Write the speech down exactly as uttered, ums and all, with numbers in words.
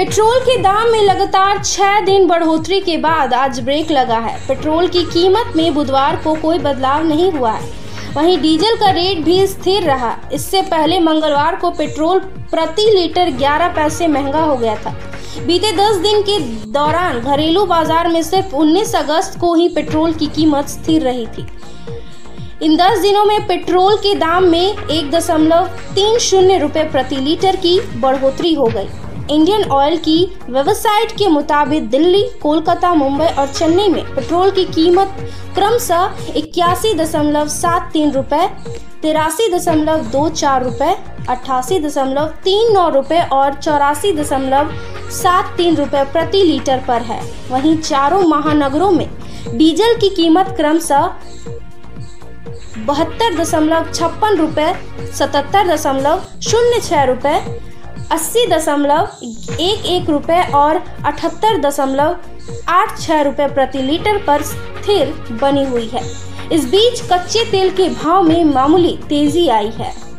Petrol के दाम में लगातार छह दिन बढ़ोतरी के बाद आज ब्रेक लगा है। पेट्रोल की कीमत में बुधवार को कोई बदलाव नहीं हुआ है। वहीं डीजल का रेट भी स्थिर रहा। इससे पहले मंगलवार को पेट्रोल प्रति लीटर ग्यारह पैसे महंगा हो गया था। बीते दस दिन के दौरान घरेलू बाजार में सिर्फ उन्नीस अगस्त को ही पेट्रोल की कीमत स्थिर रही थी। इन दस दिनों में पेट्रोल के दाम में एक दशमलव तीन शून्य रुपए प्रति लीटर की बढ़ोतरी हो गई। इंडियन ऑयल की वेबसाइट के मुताबिक दिल्ली, कोलकाता, मुंबई और चेन्नई में पेट्रोल की कीमत क्रमशः इक्यासी दशमलव सात तीन रुपए, तिरासी दशमलव दो चार रुपए, अट्ठासी दशमलव तीन नौ रुपए और चौरासी दशमलव सात तीन रुपए प्रति लीटर पर है। वहीं चारों महानगरों में डीजल की कीमत क्रमशः बहत्तर दशमलव छप्पन रुपए, सतहत्तर दशमलव शून्य छह रुपए, अस्सी दशमलव एक एक रुपए और अठहत्तर दशमलव आठ छह रुपए प्रति लीटर पर स्थिर बनी हुई है। इस बीच कच्चे तेल के भाव में मामूली तेजी आई है।